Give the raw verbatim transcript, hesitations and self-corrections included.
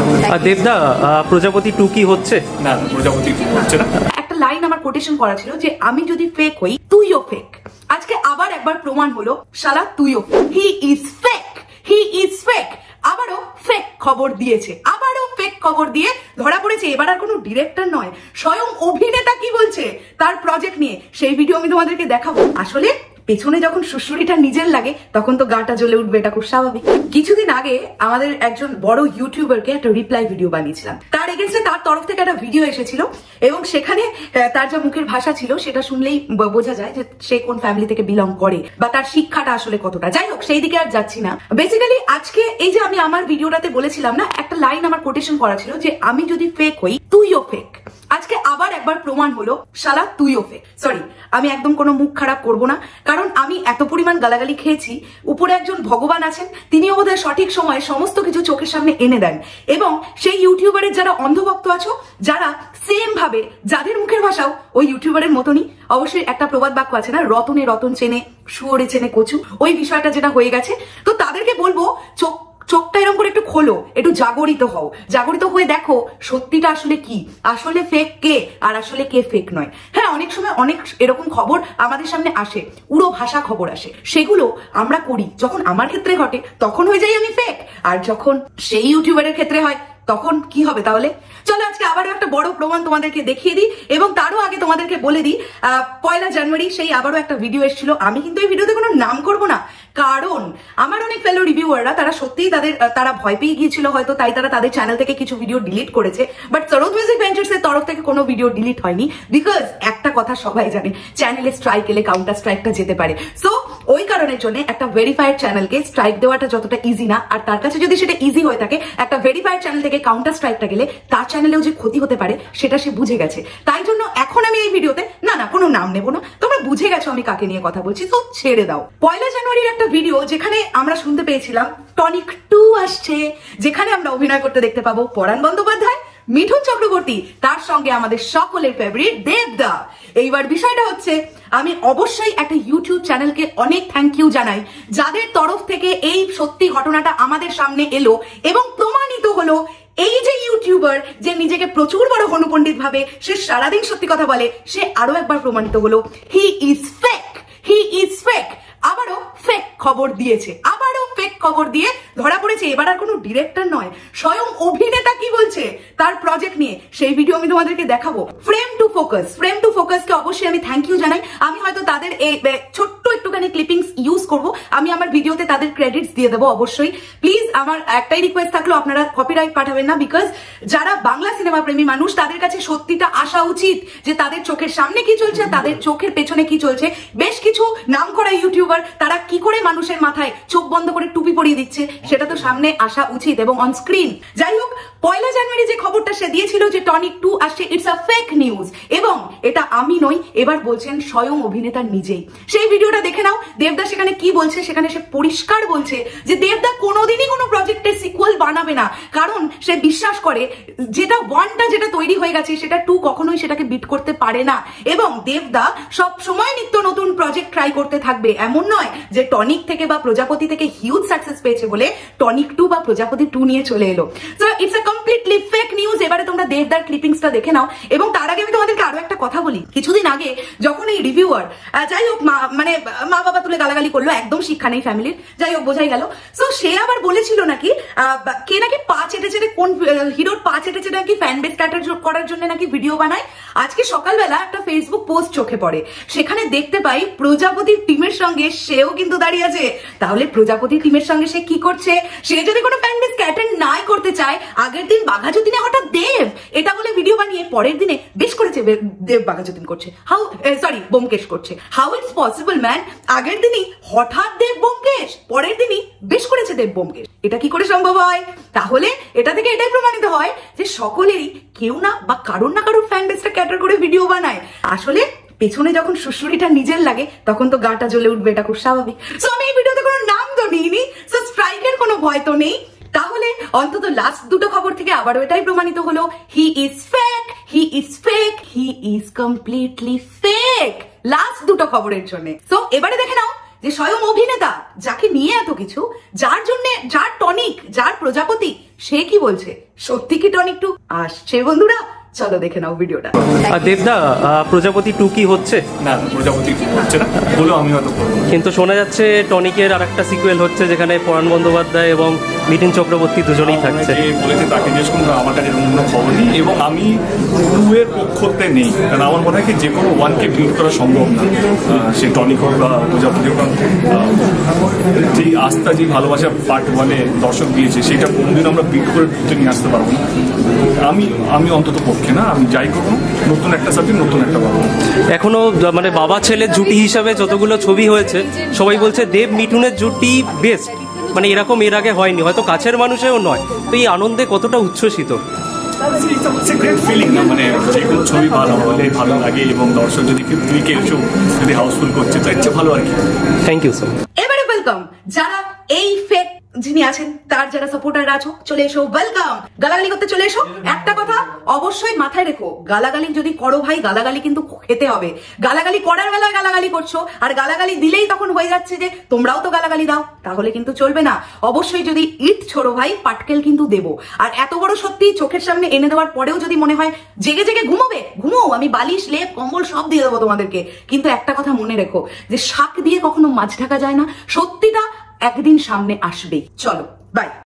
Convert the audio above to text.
আর দেবদা প্রজাপতি টু কি হচ্ছে? না প্রজাপতি টু হচ্ছে না। একটা লাইন আমার কোটেশন করা ছিল যে আমি যদি ফেক হই তুইও ফেক। আজকে আবার একবার প্রমাণ হলো শালা তুইও he is fake, he is fake. আবারও ফেক খবর দিয়েছে, আবারও ফেক খবর দিয়ে ধরা পড়েছে। এবার আর কোনো ডিরেক্টর নয়, স্বয়ং অভিনেতা কি বলছে তার প্রজেক্ট নিয়ে, সেই ভিডিও আমি তোমাদেরকে দেখাবো। আসলে পেছনে যখন সুশ্রুরিটা নিজের লাগে তখন তো গাটা জ্বলে উঠবে, এটা খুব স্বাভাবিক। কিছুদিন আগে আমাদের একজন বড় ইউটিউবারকে একটা রিপ্লাই ভিডিও বানিয়েছিলাম, তার এগেন্সটে তার তরফ থেকে একটা ভিডিও এসেছিল এবং সেখানে তার যা মুখের ভাষা ছিল সেটা শুনলেই বোঝা যায় যে সে কোন ফ্যামিলি থেকে বিলং করে বা তার শিক্ষাটা আসলে কতটা। যাই হোক, সেই দিকে আর যাচ্ছি না। বেসিক্যালি আজকে এই যে আমি আমার ভিডিওটাতে বলেছিলাম না, একটা লাইন আমার কোটেশন করা ছিল যে আমি যদি ফেক হই তুইও ফেক। আজকে আবার একবার প্রমাণ হলো শালা তুইও ফেক। সরি, আমি একদম কোনো মুখ খারাপ করবো না, কারণ আমি এত পরিমাণ গালাগালি খেয়েছি। উপরে একজন ভগবান আছেন, তিনিও বোধহয় সঠিক সময়ে সমস্ত কিছু চোখের সামনে এনে দেন। এবং সেই ইউটিউবারের যারা অন্ধভক্ত আছো, যারা সেম ভাবে, যাদের মুখের ভাষাও ওই ইউটিউবারের মতনই, অবশ্যই একটা প্রবাদ বাক্য আছে না, রতনে রতন চেনে শুয়োরে চেনে কচু, ওই বিষয়টা যেটা হয়ে গেছে। তো তাদেরকে বলবো চোখ চোখটা এরকম করে একটু খোলো, একটু জাগরিত হও, জাগরিত হয়ে দেখো সত্যিটা আসলে কি, আসলে ফেক কে আর আসলে কে ফেক নয়। হ্যাঁ, অনেক সময় অনেক এরকম খবর আমাদের সামনে আসে, উড়ো ভাষা খবর আসে, সেগুলো আমরা করি। যখন আমার ক্ষেত্রে ঘটে তখন হয়ে যাই আমি ফেক, আর যখন সেই ইউটিউবারের ক্ষেত্রে হয় তখন কি হবে তাহলে? চলো আজকে আবারও একটা বড় প্রমাণ তোমাদেরকে দেখিয়ে দিই, এবং তারও আগে তোমাদেরকে বলে দিই, পয়লা জানুয়ারি সেই আবারও একটা ভিডিও এসেছিল। আমি কিন্তু এই ভিডিওতে কোনো নাম করব না, কারণ আমার অনেক ফেলো রিভিউয়াররা তারা সত্যিই তাদের তারা ভয় পেয়ে গিয়েছিল হয়তো, তাই তারা তাদের চ্যানেল থেকে কিছু ভিডিও ডিলিট করেছে। বাট সরোদ মিউজিক ভেঞ্চার্স এর তরফ থেকে কোনো ভিডিও ডিলিট হয়নি, বিকজ একটা কথা সবাই জানে, চ্যানেলে স্ট্রাইক এলে কাউন্টার স্ট্রাইকটা যেতে পারে। সো ওই কারণের জন্য একটা ভেরিফাইড চ্যানেলকে স্ট্রাইক দেওয়াটা যতটা ইজি না, আর তার কাছে যদি সেটা ইজি হয়ে থাকে, একটা ভেরিফাইড চ্যানেল থেকে কাউন্টার স্ট্রাইকটা গেলে তার চ্যানেলেও যে ক্ষতি হতে পারে সেটা সে বুঝে গেছে। তাই জন্য এখন আমি এই ভিডিওতে না না কোনো নাম নেবো না, তোমরা বুঝে গেছো আমি কাকে নিয়ে কথা বলছি, তো ছেড়ে দাও। পয়লা জানুয়ারির একটা ভিডিও যেখানে আমরা শুনতে পেয়েছিলাম টনিক টু আসছে, যেখানে আমরা অভিনয় করতে দেখতে পাবো পরাণ বন্দ্যোপাধ্যায়, মিঠুন চক্রবর্তী, তার সঙ্গে আমাদের সকলের ফেভারিট দেবদা। এইবার বিষয়টা হচ্ছে, আমি অবশ্যই একটা ইউটিউব চ্যানেলকে অনেক থ্যাংক ইউ জানাই, যাদের তরফ থেকে এই সত্যি ঘটনাটা আমাদের সামনে এলো এবং প্রমাণিত হলো। এই যে ইউটিউবার যে নিজেকে প্রচুর বড় হনুপণ্ডিত ভাবে, সে সারাদিন সত্যি কথা বলে, সে আরো একবার প্রমাণিত হলো he is fake, he is fake. আবারও ফেক খবর দিয়েছে, আবারও ফেক খবর দিয়ে ধরা পড়েছে। এবার আর কোনো ডিরেক্টর নয়, স্বয়ং অভিনেতা কি বলছে তার প্রজেক্ট নিয়ে, সেই ভিডিও আমি তোমাদেরকে দেখাবো। Frame to focus, frame to ফোকাসকে অবশ্যই আমি থ্যাংক ইউ জানাই। আমি হয়তো তাদের এই ছোট্ট একটুখানি ক্লিপিংস ইউজ করব, আমি আমার ভিডিওতে তাদের ক্রেডিটস দিয়ে দেবো অবশ্যই। প্লিজ আমার একটাই রিকোয়েস্ট থাকলো, আপনারা কপিরাইট পাঠাবেন না, বিকজ যারা বাংলা সিনেমা প্রেমী মানুষ তাদের কাছে সত্যিটা আসা উচিত যে তাদের চোখের সামনে কি চলছে, তাদের চোখের পেছনে কি চলছে। বেশ কিছু নাম করা ইউটিউবার তারা কি করে মানুষের মাথায় চোখ বন্ধ করে টুপি পরিয়ে দিচ্ছে, সেটা তো সামনে আসা উচিত এবং অন স্ক্রিন। যাই হোক, পয়লা জানুয়ারি যে খবরটা সে দিয়েছিল যে টনিক টু আসছে, ইটস আ ফেক নিউজ, এবং এটা আমি নই, এবার বলছেন স্বয়ং অভিনেতা নিজেই। সেই ভিডিওটা দেখে নাও, দেবদা সেখানে কি বলছে। সেখানে সে পরিষ্কার বলছে যে দেবদা কোনোদিনই কোনো প্রজেক্টের সিকুয়েল বানাবে না, কারণ সে বিশ্বাস করে যেটা ওয়ানটা যেটা তৈরি হয়ে গেছে সেটা টু কখনোই সেটাকে বিট করতে পারে না। এবং দেবদা সব সময় নিত্য নতুন প্রজেক্ট ট্রাই করতে থাকবে। এমন নয় যে টনিক থেকে বা প্রজাপতি থেকে হিউজ সাকসেস পেয়েছে বলে টনিক টু বা প্রজাপতি টু নিয়ে চলে এলো। So it's a completely fake news. এবারে তোমরা দেবদার ক্লিপিংসটা দেখে নাও, এবং তার আগে আমি তোমাদেরকে আরো একটা কথা বলি। কিছুদিন আগে যখন এই রিভিউয়ার, যাই হোক, মানে মা বাবা তুলে গালাগালি করলো, একদম শিক্ষা নেই ফ্যামিলির, যাই হোক বোঝাই গেল। সো সে আবার বলেছিল নাকি কে নাকি পা চেটে চেটে, কোন হিরোর পা চেটে চেটে নাকি ফ্যান বেস ক্যাটার করার জন্য নাকি ভিডিও বানায়। আজকে সকালবেলা একটা ফেসবুক পোস্ট চোখে পড়ে, সেখানে দেখতে পাই প্রজাপতির টিমের সঙ্গে সেও কিন্তু দাঁড়িয়ে আছে। তাহলে প্রজাপতির টিমের সঙ্গে সে কি করছে? সে যদি কোনো ফ্যান বেস ক্যাটার নাই করতে চায়, আগের দিন বাঘাযতীনে হঠাৎ দেব এটা বলে ভিডিও বানিয়ে পরের দিনে বেশ করেছে দেব বাঘাযতীন করছে, হাউ সরি ব্যোমকেশ করছে। How it's possible man? আগের দিনই হঠাৎ দেব ব্যোমকেশ, পরের দিনই বেশ করেছে দেব ব্যোমকেশ, এটা কি করে সম্ভব হয়? তাহলে এটা থেকে এটাই প্রমাণিত হয় যে সকলেরই কেউ না বা কারোর না কারোর ফ্যান বেসটা ক্যাটার করে ভিডিও বানায়। আসলে পেছনে যখন সুশ্রুরিটা নিজের লাগে তখন তো গাটা জ্বলে উঠবে, এটা খুব স্বাভাবিক। সো আমি এই ভিডিওতে কোনো নাম তো নিইনি, সো স্ট্রাইকের কোনো ভয় তো নেই। তাহলে অন্তত লাস্ট দুটো খবর থেকে আবারও এটাই প্রমাণিত হলো, he is fake, he is fake, he is completely fake, last দুটো খবরের জন্য। সো এবারে দেখে নাও যে স্বয়ং অভিনেতা যাকে নিয়ে এত কিছু, যার জন্য, যার টনিক, যার প্রজাপতি, সে কি বলছে? সত্যি কি টনিক টু আসছে বন্ধুরা? চলো দেখে নাও ভিডিওটা। আর দেবদা, আহ, প্রজাপতি টু কি হচ্ছে? না না, প্রজাপতি টু হচ্ছে না, বলেও আমি হয়তো করবো না। কিন্তু শোনা যাচ্ছে টনিকের আর একটা সিকুয়েল হচ্ছে, যেখানে পরাণ বন্দ্যোপাধ্যায় এবং মিঠুন চক্রবর্তী দুজনেই থাকছে। যে বলেছে তাকে জিজ্ঞেস করুন, আমার কাছে এরকম কোনো খবর নেই এবং আমি টু এর পক্ষতে নেই, কারণ আমার মনে হয় কি যে কোনো ওয়ানকে বিট করা সম্ভব না, আহ, সে টনিক হোক বা প্রজাপতি হোক। যেই আস্থা, যে ভালোবাসা পার্ট ওয়ানে দর্শক দিয়েছে, সেটা কোনোদিন আমরা বিট করে টুতে নিয়ে আসতে পারবো না। আমি আমি অন্তত পক্ষে না, আমি যাই করবো নতুন একটা সাবজেক্ট, নতুন একটা পাবো। এখনো মানে বাবা ছেলের জুটি হিসাবে যতগুলো ছবি হয়েছে, সবাই বলছে দেব মিঠুনের জুটি বেস্ট, মানে এরকম এর আগে হয়নি, হয়তো কাছের মানুষেও নয়। তো এই আনন্দে কতটা উচ্ছ্বসিত? ফিলিং না, মানে যে কোনো ছবি ভালো হলে ভালো লাগে এবং দর্শক যদি ক্লিকে এসেও যদি হাউসফুল করছে তো ইচ্ছে ভালো আর কি। Thank you so much. এবারে ওয়েলকাম যারা এই ফেক যিনি আছেন তার যারা সাপোর্টার আছো, চলে এসো, ওয়েলকাম। গালাগালি করতে চলে এসো। একটা কথা অবশ্যই মাথায় রেখো, গালাগালি যদি করো ভাই, গালাগালি কিন্তু খেতে হবে। গালাগালি করার বেলায় গালাগালি করছো, আর গালাগালি দিলেই তখন হয়ে যাচ্ছে যে তোমরাও তো গালাগালি দাও, তাহলে কিন্তু চলবে না। অবশ্যই যদি ইট ছোড়ো ভাই, পাটকেল কিন্তু দেবো। আর এত বড় সত্যি চোখের সামনে এনে দেওয়ার পরেও যদি মনে হয় জেগে জেগে ঘুমোবে, ঘুমো, আমি বালিশ, লেপ, কম্বল সব দিয়ে দেবো তোমাদেরকে। কিন্তু একটা কথা মনে রেখো, যে শাক দিয়ে কখনো মাছ ঢাকা যায় না, সত্যিটা একদিন সামনে আসবেই। চলো, বাই।